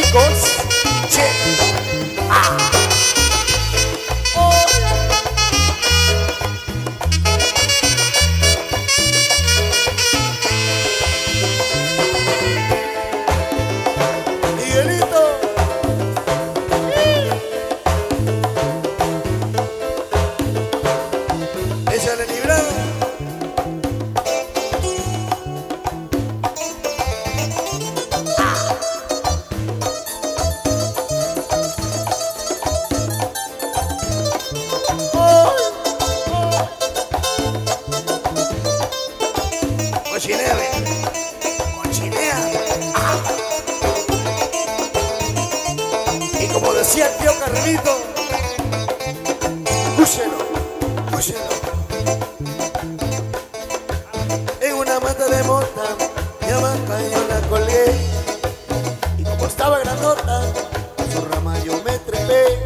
chicos. Che. Ah. Miguelito. Échale librado. Cochinea, cochinea. Y como decía el tío Carlito, escúchelo, escúchelo. En una mata de mota, mi hamaca yo la colgué. Y como estaba grandota, a su rama yo me trepé.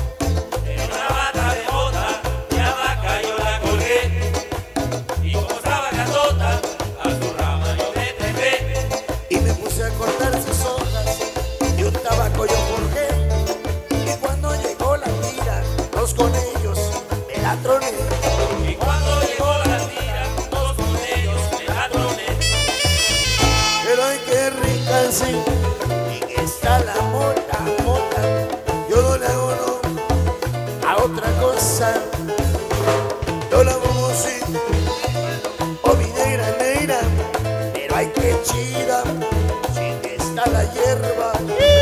Con ellos me la troné. Y cuando llegó la tira, todos con ellos me la troné. Pero hay que ricarse y que está la mota, mota. Yo no le hago no a otra cosa. Yo la hago así, o mi negra, negra. Pero hay que chida, sí que está la hierba.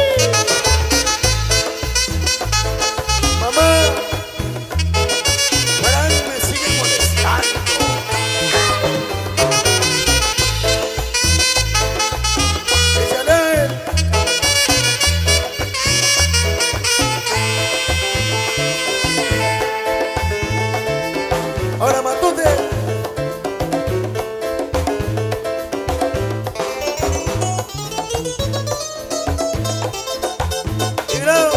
Mamá. Ahora Matute. Librado.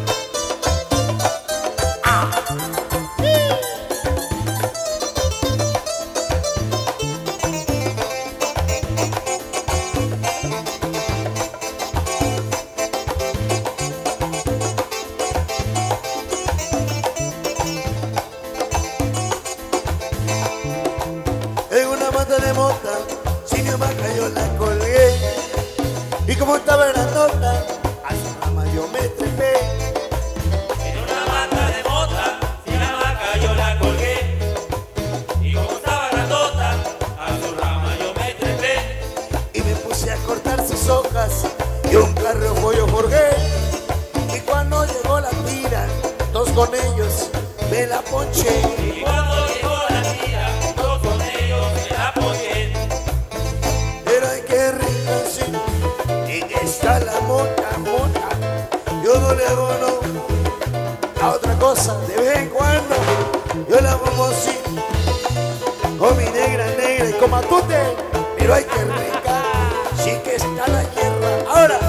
De mota, si mi hamaca yo la colgué. Y como estaba grandota, a su rama yo me trepé. En una mata de mota, si mi hamaca yo la colgué. Y como estaba grandota, a su rama yo me trepé. Y me puse a cortar sus hojas y un carro yo forgué. Y cuando llegó la tira, todos con ellos me la ponché. Y cuando llegó la tira, todos con ellos me la ponché. Pero hay que ricarse y que está la mota, mota. Yo no le hago no a otra cosa. De vez en cuando yo la pongo así, con mi negra, negra y con Matute. Pero hay que ricar, sí que está la hierba. Ahora,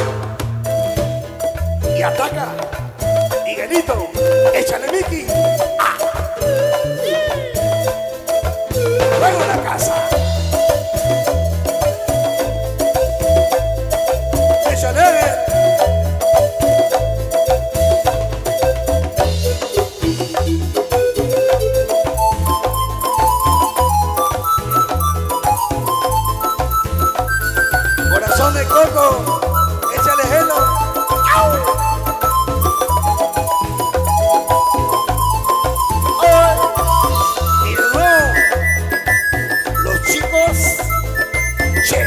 y ataca, Miguelito, échale Mickey. Luego la casa. Échale. Corazón de coco, échale gelo. ¡Au! Y de nuevo, los chicos, che.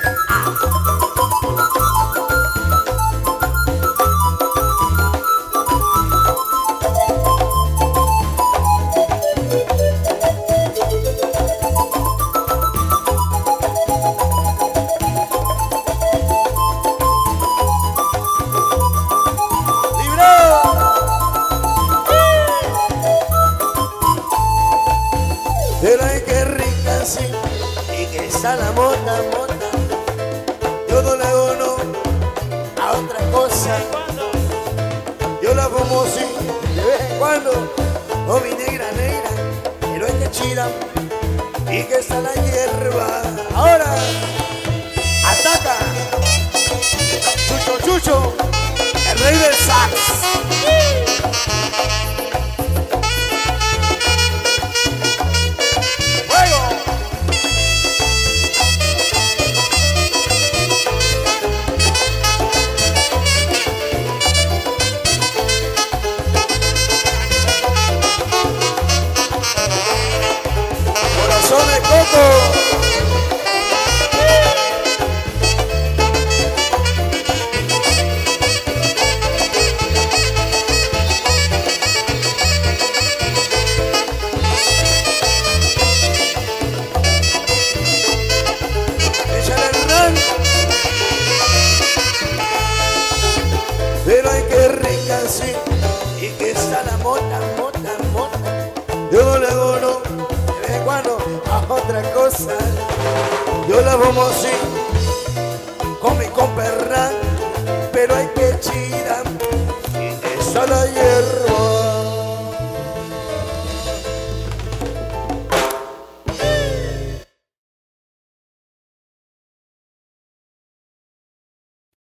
Pero hay que ricarse y que está la mota, mota. Yo no le hago no a otra cosa. Yo la como así de vez en cuando, con mi negra, negra. Pero es que chida y que está la hierba. Ahora, ataca, chucho, chucho. rey del sax. Corazón de coco. Échale el ron. Pero hay que rica sí. Y que está la mota, mota, mota. Yo no le hago no. Cuando a otra cosa yo la fumo así con mi compa Hernán, pero hay que chida